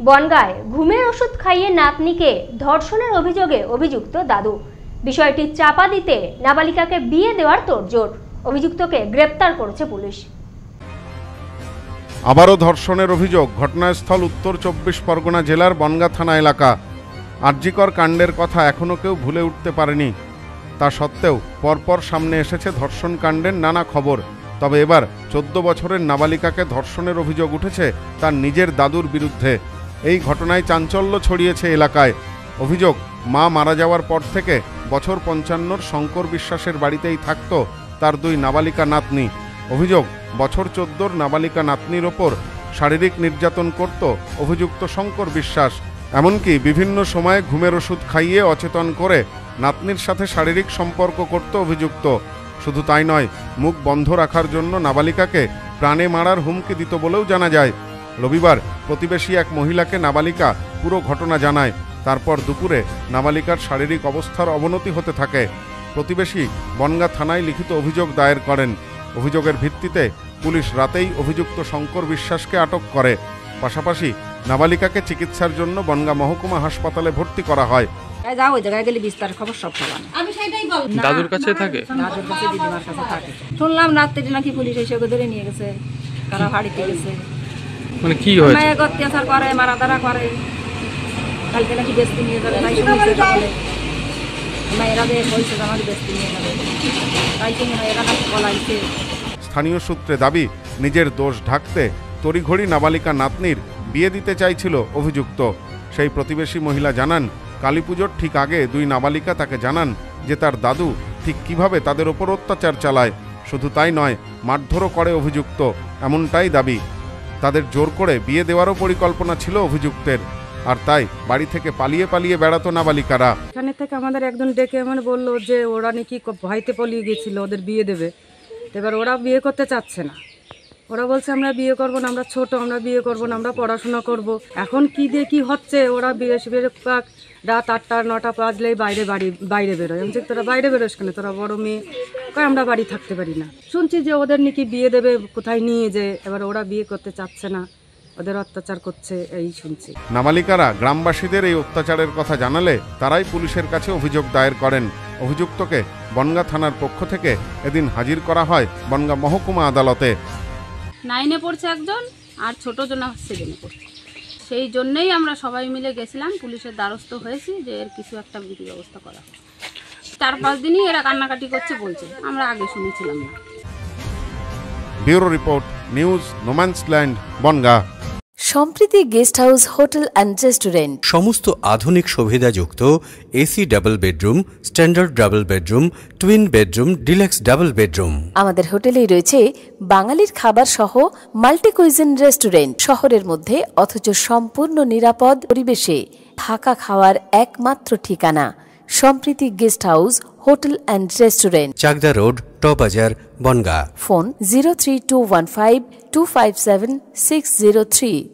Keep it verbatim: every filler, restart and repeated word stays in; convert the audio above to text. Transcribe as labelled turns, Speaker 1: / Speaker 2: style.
Speaker 1: বনগাঁয় ঘুমের ওষুধ খাইয়ে নাতনিকে ধর্ষণের অভিযোগে অভিযুক্ত দাদু। বিষয়টি চাপা দিতে নাবালিকাকে বিয়ে দেওয়ার তোড়জোড়। অভিযুক্তকে গ্রেপ্তার করেছে পুলিশ।
Speaker 2: আবারও ধর্ষণের অভিযোগ। ঘটনাস্থল উত্তর চব্বিশ পরগনা জেলার বনগাঁ থানা এলাকা। আরজিকর কাণ্ডের কথা এখনও কেউ ভুলে উঠতে পারেনি। তা সত্ত্বেও পরপর সামনে এসেছে ধর্ষণ কাণ্ডের নানা খবর। তবে এবার চোদ্দ বছরের নাবালিকাকে ধর্ষণের অভিযোগ উঠেছে তার নিজের দাদুর বিরুদ্ধে। এই ঘটনায় চাঞ্চল্য ছড়িয়েছে এলাকায়। অভিযোগ, মা মারা যাওয়ার পর থেকে বছর পঞ্চান্নর শঙ্কর বিশ্বাসের বাড়িতেই থাকত তার দুই নাবালিকা নাতনি। অভিযোগ, বছর চোদ্দোর নাবালিকা নাতনির ওপর শারীরিক নির্যাতন করত অভিযুক্ত শঙ্কর বিশ্বাস। এমনকি বিভিন্ন সময়ে ঘুমের ওষুধ খাইয়ে অচেতন করে নাতনির সাথে শারীরিক সম্পর্ক করত অভিযুক্ত। শুধু তাই নয়, মুখ বন্ধ রাখার জন্য নাবালিকাকে প্রাণে মারার হুমকি দিত বলেও জানা যায়। রবিবার প্রতিবেশী এক মহিলাকে নাবালিকা পুরো ঘটনা জানায়। তারপর দুপুরে নাবালিকার শারীরিক অবস্থার অবনতি হতে থাকে। প্রতিবেশী বনগাঁ থানায় লিখিত অভিযোগ দায়ের করেন। অভিযোগের ভিত্তিতে পুলিশ রাতেই অভিযুক্ত শঙ্কর বিশ্বাসকে আটক করে। পাশাপাশি নাবালিকাকে চিকিৎসার জন্য বনগাঁ মহকুমা হাসপাতালে ভর্তি করা হয়।
Speaker 3: যাও ওই জায়গায় গেলে বিস্তার খবর সব পাবা। আমি সেটাই বল।
Speaker 4: দাদুর কাছে থাকে?
Speaker 3: দাদুর কাছে, দিদিমার কাছে থাকে। শুনলাম রাত্রে নাকি পুলিশ এসে ওকে ধরে নিয়ে গেছে, তারা বাড়িতে গেছে।
Speaker 4: মানে কি হয়েছে?
Speaker 3: মায়ের অত্যাচার করে, মারাধারা করে। কালকে নাকি বেস্তি নিয়ে যাবে, তাই শুনেছে তাহলে মায়েরা যে বলছে আমাকে বেস্তি নিয়ে যাবে, তাই কি এরা নাকি বলাইছে।
Speaker 2: স্থানীয় সূত্রে দাবি, নিজের দোষ ঢাকতে তড়িঘড়ি নাবালিকা নাতনির বিয়ে দিতে চাইছিল অভিযুক্ত। সেই প্রতিবেশী মহিলা জানান, কালীপুজোর ঠিক আগে দুই নাবালিকা তাকে জানান যে তার দাদু ঠিক কিভাবে তাদের ওপর অত্যাচার চালায়। শুধু তাই নয়, মারধরও করে অভিযুক্ত, এমনটাই দাবি। তাদের জোর করে বিয়ে দেওয়ারও পরিকল্পনা ছিল অভিযুক্তের। আর তাই বাড়ি থেকে পালিয়ে পালিয়ে বেড়াতো নাবালিকারা।
Speaker 5: এখানে থেকে আমাদের একজন ডেকে মানে বললো যে ওরা নাকি ভয়তে পালিয়ে গেছিল, ওদের বিয়ে দেবে। এবার ওরা বিয়ে করতে চাচ্ছে না। ওরা বলছে আমরা বিয়ে করবো না, আমরা ছোট, আমরা বিয়ে করবো না, আমরা পড়াশোনা করব। এখন কি দিয়ে কি হচ্ছে, ওরা বিয়ে বেরো রাত আটটা নটা বাজলেই বাইরে বাড়ি বাইরে বেরোয়। আমি তোরা বাইরে বেরোস কেন, তোরা বড় মেয়ে, আমরা বাড়ি থাকতে পারি না। শুনছি যে ওদের নাকি বিয়ে দেবে কোথায় নিয়ে যে, এবার ওরা বিয়ে করতে চাচ্ছে না, ওদের অত্যাচার করছে, এই শুনছি।
Speaker 2: নাবালিকারা গ্রামবাসীদের এই অত্যাচারের কথা জানালে তারাই পুলিশের কাছে অভিযোগ দায়ের করেন। অভিযুক্তকে বনগাঁ থানার পক্ষ থেকে এদিন হাজির করা হয় বনগাঁ মহকুমা আদালতে।
Speaker 6: নাইনে পড়ছে একজন, আর ছোট জন সেভেনে পড়ছে। সেই জন্যই আমরা সবাই মিলে গেছিলাম, পুলিশের দ্বারস্থ হয়েছি যে এর কিছু একটা বিধি ব্যবস্থা করা। চার পাঁচ দিনই এরা কান্নাকাটি করছে বলছে, আমরা আগে শুনেছিলাম না।
Speaker 2: Bureau report, news no man's land, Bongaon.
Speaker 7: Sampriti guest house, hotel and restaurant.
Speaker 8: সমস্ত আধুনিক সুবিধাযুক্ত AC double bedroom, standard double bedroom, twin bedroom, deluxe double bedroom.
Speaker 7: আমাদের হোটেলেই রয়েছে বাঙালির খাবার সহ মাল্টি কুইজিন রেস্টুরেন্ট। শহরের মধ্যে অথচ সম্পূর্ণ নিরাপদ পরিবেশে থাকা খাওয়ার একমাত্র ঠিকানা Sampriti guest house, hotel and restaurant,
Speaker 8: Chakdah road, টবাজার, Bongaon.
Speaker 7: Phone zero three two one five two five seven six zero three.